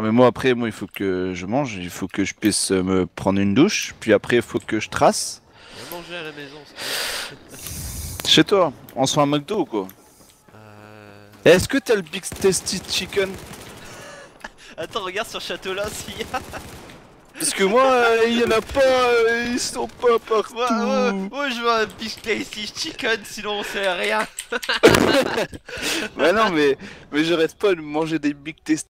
Non mais moi après, moi il faut que je mange, il faut que je puisse me prendre une douche, puis après il faut que je trace. Viens manger à la maison, c'est bien. Chez toi, on se fait un McDo ou quoi? Euh... Est-ce que t'as le Big Tasty Chicken? Attends, regarde sur Châteaulin s'il y a. Parce que moi, il y en a pas, ils sont pas partout. Moi, je veux un Big Tasty Chicken, sinon on sait rien. Bah non mais j'arrête pas de manger des Big Tasty.